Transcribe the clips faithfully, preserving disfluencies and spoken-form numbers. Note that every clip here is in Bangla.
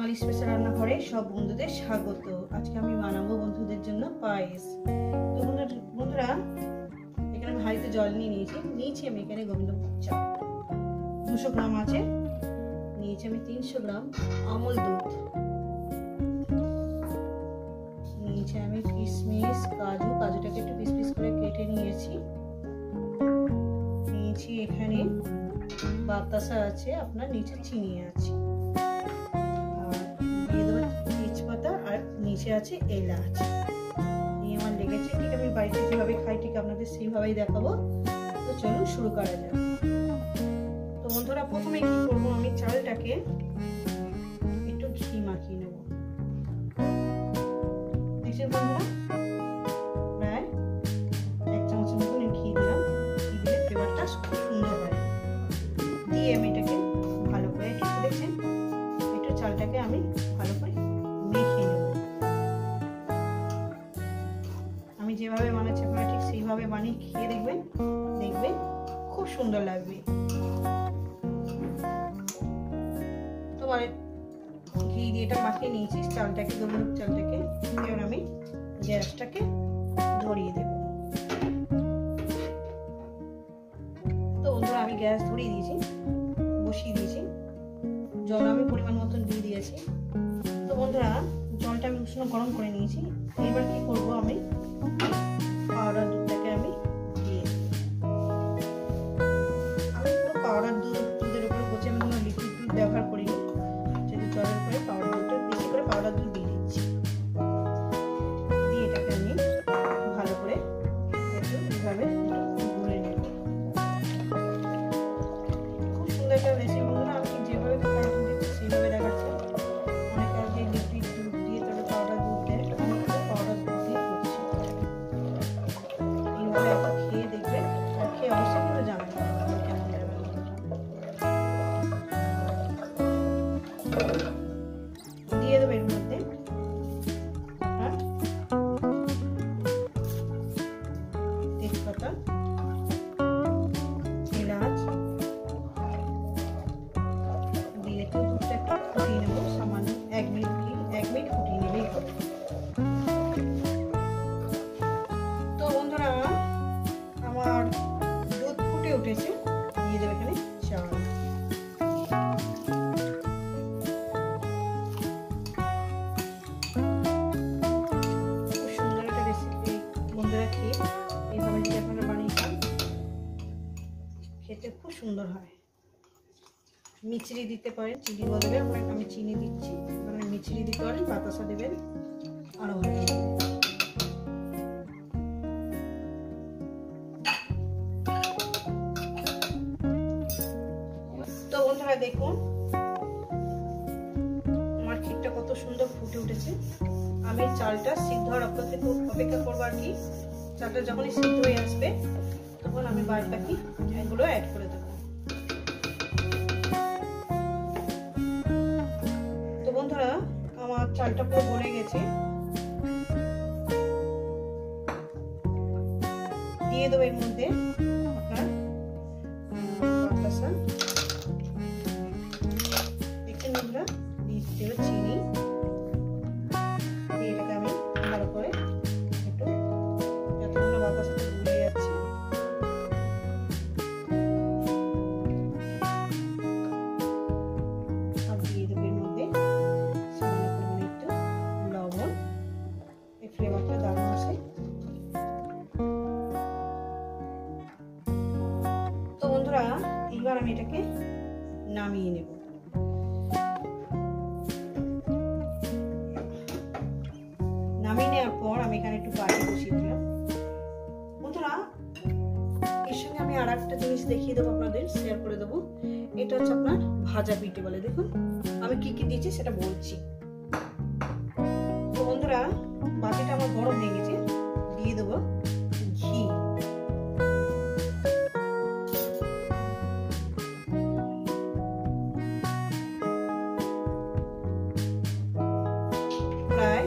বাঙালি স্পেশাল রান্নাঘরে সব বন্ধুদের স্বাগত। আজকে আমি বানাবো বন্ধুদের জন্য পায়েস। তো বন্ধুরা, এখানে আমি হাঁড়িতে জল নিয়ে নিয়েছি নিয়েছি আমি এখানে গোবিন্দভোগ চাল দুশো গ্রাম আছে, নিয়েছি আমি তিনশো গ্রাম আমল দুধ, নিয়েছি আমি কিশমিশ কাজু, কাজুটাকে একটু পিস পিস করে কেটে নিয়েছি, নিয়েছি এখানে বাতাসা আছে, আপনার নিচে চিনি আছে, তেজপাতা আর নিচে আছে এলাচ। নিয়ে আমার লেগেছে, ঠিক আমি বাড়িতে যেভাবে খাই ঠিক আপনাদের সেইভাবেই দেখাবো। তো চলুন শুরু করা যাক। তো বন্ধুরা, প্রথমে কি করবো, আমি চালটাকে একটু ঘি মাখিয়ে নেব। দেখছেন বন্ধুরা, প্রায় এক চামচের মতন ঘি দিলাম। ঘি দিলে ফ্লেভারটা খুব সুন্দর হয়। দিয়ে আমি এটাকে ভালো করে একটু দেখছেন একটু চালটাকে আমি ভালো করে মেখে নেব। আমি যেভাবে বানাচ্ছি আপনারা ঠিক সেইভাবে বানিয়ে খেয়ে দেখবেন, দেখবেন খুব সুন্দর লাগবে। তোমার ঘি দিয়ে এটা মাখিয়ে নিয়েছি চালটাকে, গোবিন্দভোগ চালটাকে। এবার আমি গ্যাসটাকে ধরিয়ে দেব। তো বন্ধুরা, আমি গ্যাস ধরিয়ে দিয়েছি, বসিয়ে দিয়েছি, জল আমি পরিমাণ মতন দিয়ে দিয়েছি। তো বন্ধুরা, জলটা আমি উষ্ণ গরম করে নিয়েছি। এবার কি করব, আমি পাউডার দুধটাকে আমি দিয়ে আমি পুরো পাউডার দুধ দুধের উপরে বসে আমি কোনো লিকুইড দুধ ব্যবহার করিনি, যদি জলের উপরে পাউডার দুধটা বেশি করে পাউডার দুধ দিয়ে দিচ্ছি। দিয়ে এটাকে আমি ভালো করে একটু এভাবে একটু গুলে নেব। খুব সুন্দর একটা রেসিপি বন্ধুরা, আমি যেভাবে খাই সেইভাবে দেখাচ্ছি। অনেকে আগে লিকুইড দুধ দিয়ে তারপরে পাউডার দুধ দেয়, আমি পাউডার দুধ দিয়ে করছি। এইভাবে একবার খেয়ে দেখবে, আর খেয়ে অবশ্যই কিন্তু জানাবে কেমন যাবে। দিয়ে দেবো এর মধ্যে তেজপাতা, এলাচ দিয়ে একটু দুধটা একটু ফুটিয়ে নেবো সামান্য, এক মিনিট কি এক মিনিট ফুটিয়ে নেবেই হবে। তো বন্ধুরা, আমার দুধ ফুটে উঠেছে, দিয়ে দেবো এখানে চাল। খুব সুন্দর একটা রেসিপি বন্ধুরা, খেয়ে এইভাবে যদি আপনারা বানিয়ে খান খেতে খুব সুন্দর হয়। মিচড়ি দিতে পারেন, চিনি বদলে আমি চিনি দিচ্ছি, মানে মিচড়ি দিতে পারেন, বাতাসা দেবেন, আরো ভালো লাগবে। তো বন্ধুরা দেখুন আমার ক্ষীরটা কত সুন্দর ফুটে উঠেছে। আমি চালটা সিদ্ধ হওয়ার অপেক্ষা করবো আর কি। চালটা যখনই সিদ্ধ হয়ে আসবে তখন আমি বাদ বাকি এগুলো অ্যাড করে দেবো। তো বন্ধুরা, আমার চালটা পুরো গলে গেছে, দিয়ে দেবো এর মধ্যে আপনার বাতাসা। দেখছেন বন্ধুরা, দিয়ে দেবো চিনি, দিয়ে এটাকে আমি ভালো করে একটু যতক্ষণ বাতাসাটা গুলে যাচ্ছে আর দিয়ে দেবো এর মধ্যে সামান্য পরিমাণে একটু লবণ, এই ফ্লেভারটা দারুণ আসে। তো বন্ধুরা, এইবার আমি এটাকে নামিয়ে নেব। নামিয়ে নেওয়ার পর আমি এখানে একটু বাটি বসিয়ে দিলাম। বন্ধুরা, এর সঙ্গে আমি আর একটা জিনিস দেখিয়ে দেবো, আপনাদের শেয়ার করে দেবো। এটা হচ্ছে আপনার ভাজা পিঠে বলে। দেখুন আমি কি কি দিয়েছি সেটা বলছি। তো বন্ধুরা, বাটিটা আমার গরম হয়ে গেছে, দিয়ে দেবো ঘি। প্রায়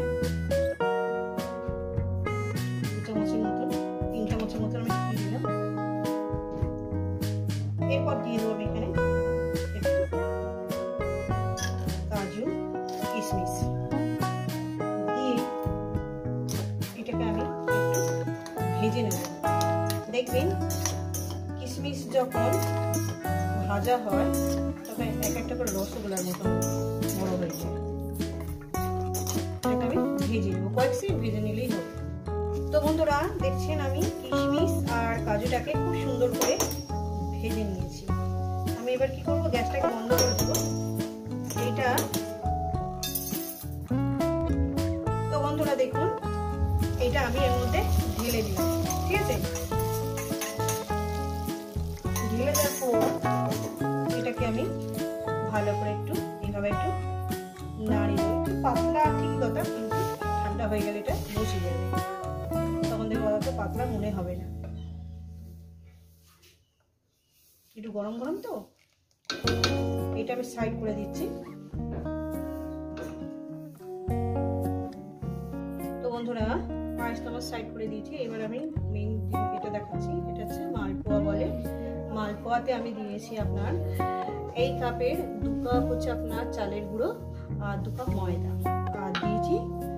দু চামচের মতন, তিন চামচের মতন আমি ঘি দিলাম। এরপর দিয়ে দেবো আমি এখানে একটু কাজু, কিশমিশ দিয়ে এটাকে আমি একটু ভেজে নেব। দেখবেন কিশমিশ যখন ভাজা হয় তখন এক একটা করে রসগোল্লার মতো বড় হয়ে যায়। এটাকে আমি ভেজে নেব, কয়েক সেকেন্ড ভেজে নিলেই হবে। তো বন্ধুরা দেখছেন আমি কিশমিশ আর কাজুটাকে খুব সুন্দর করে ভেজে নিয়েছি। আমি এবার কি করব, গ্যাসটাকে বন্ধ করে দেবো। এইটা তো বন্ধুরা দেখুন এটা আমি এর মধ্যে ঢেলে দিলাম, ঠিক আছে। ঢেলে দেওয়ার পর এটাকে আমি ভালো করে একটু এইভাবে একটু নাড়িয়ে দেবো। একটু পাতলা ঠিক কথা, কিন্তু ঠান্ডা হয়ে গেলে এটা বসে যাবে, তখন দেখবো তো পাতলা মনে হবে না। একটু গরম গরম তো এটা আমি সাইড করে দিচ্ছি। তো বন্ধুরা পায়েসটা আমার সাইড করে দিয়েছি। এবার আমি মেইন এটা দেখাচ্ছি, এটা হচ্ছে মালপোয়া বলে। মালপোয়াতে আমি দিয়েছি আপনার এই কাপের দু কাপ হচ্ছে আপনার চালের গুঁড়ো আর দু কাপ ময়দা, আর দিয়েছি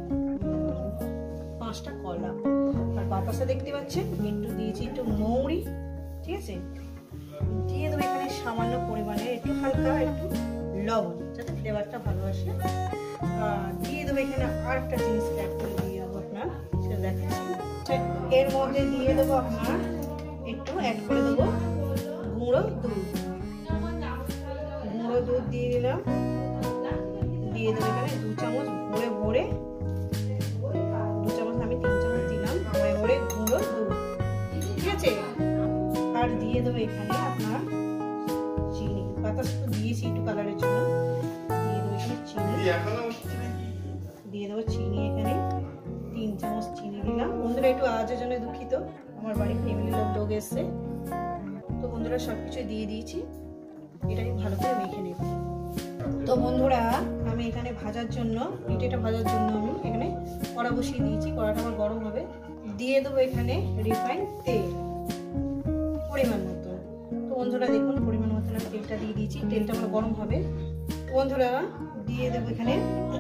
পাঁচটা কলা, আর বাতাসা দেখতে পাচ্ছেন একটু দিয়েছি একটু মৌরি, ঠিক আছে। দিয়ে দেবো এখানে সামান্য পরিমাণে একটু হালকা একটু লবণ, যাতে ফ্লেভারটা ভালো আসে। দিয়ে দেবো এখানে আর একটা জিনিস অ্যাড করে দিয়ে দেবো আপনার, সেটা দেখাচ্ছি। এর মধ্যে দিয়ে দেবো আপনার একটু অ্যাড করে দেবো গুঁড়ো দুধ। গুঁড়ো দুধ দিয়ে দিলাম, দিয়ে দেবো এখানে দু চামচ ভরে ভরে, দু চামচ আমি তিন চামচ দিলাম ভরে ভরে গুঁড়ো দুধ, ঠিক আছে। আর দিয়ে দেবো এখানে আপনার চিনি, বাতাস তো দিয়েছি একটু কালারের জন্য। দিয়ে দেবো এখানে চিনি, দিয়ে দেবো চিনি এখানে তিন চামচ চিনি দিলাম। বন্ধুরা একটু আওয়াজের জন্য দুঃখিত, আমার বাড়ির ফ্যামিলির লোক লোক এসছে। তো বন্ধুরা সবকিছু দিয়ে দিয়েছি, এটা আমি ভালো করে মেখে নেব। তো বন্ধুরা আমি এখানে ভাজার জন্য পিঠেটা ভাজার জন্য আমি এখানে কড়া বসিয়ে দিয়েছি। কড়াটা আমার গরম হবে, দিয়ে দেবো এখানে রিফাইন তেল পরিমাণ মতো। তো বন্ধুরা দেখুন পরিমাণ মতো আমি তেলটা দিয়ে দিয়েছি, তেলটা আমার গরম হবে। বন্ধুরা দিয়ে দেবো এখানে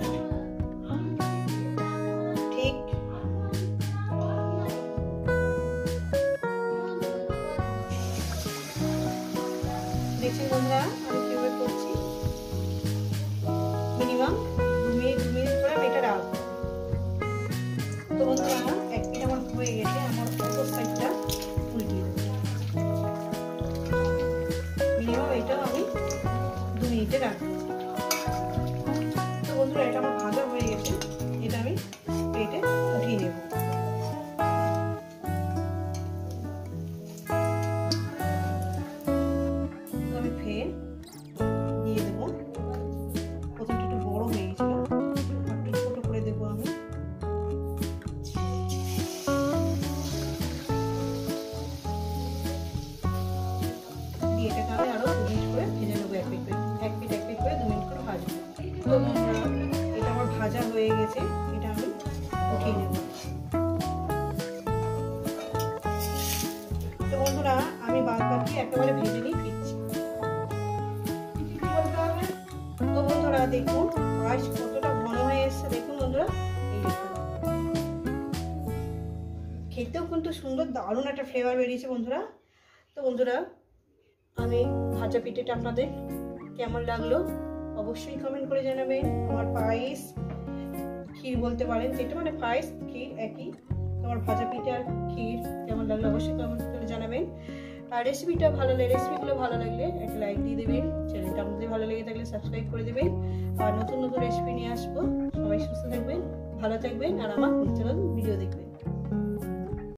ঠিক দেখছেন বন্ধুরা আমি কিভাবে করছি, মিনিমাম দু মিনিট দু মিনিট করে আমি এটা রাখবো। তো বন্ধুরা এক পিঠ আমার হয়ে গেছে, আমার অপর সাইডটা উল্টিয়ে দেবো। মিনিমাম এটাও আমি দু মিনিটে রাখবো। তো বন্ধুরা এটা আমার ভাজা হয়ে গেছে, এটা আমি প্লেটে উঠিয়ে নেব। আমি ফের দিয়ে দেবো, প্রথমটা একটু বড় হয়ে গেছিল, একটু ছোট করে দেবো আমি। দিয়ে এটাকে আমি আরো দু মিনিট করে ভেজে নেবো, এক পিঠ এক পিঠ এক পিঠ করে দু মিনিট করে ভাজবো। তো এটা আমার ভাজা হয়ে গেছে, এটা আমি উঠিয়ে নেব। তো বন্ধুরা আমি বাদ বাকি একেবারে ভেজে নিয়ে ফিরছি। তো বন্ধুরা দেখুন পায়েস কতটা ঘন হয়ে এসছে, দেখুন বন্ধুরা এই দেখুন, খেতেও কিন্তু সুন্দর দারুণ একটা ফ্লেভার বেরিয়েছে বন্ধুরা। তো বন্ধুরা আমি ভাজা পিঠেটা আপনাদের কেমন লাগলো অবশ্যই কমেন্ট করে জানাবেন। আমার পায়েস ক্ষীর বলতে পারেন, যেটা মানে পায়েস ক্ষীর একই। আমার ভাজা পিঠে আর ক্ষীর কেমন লাগলো অবশ্যই কমেন্ট করে জানাবেন। আর রেসিপিটা ভালো লাগলে রেসিপিগুলো ভালো লাগলে একটা লাইক দিয়ে দেবেন, চ্যানেলটা আমাদের ভালো লেগে থাকলে সাবস্ক্রাইব করে দেবেন। আর নতুন নতুন রেসিপি নিয়ে আসবো। সবাই সুস্থ থাকবেন, ভালো থাকবেন, আর আমার পরিচালন ভিডিও দেখবেন।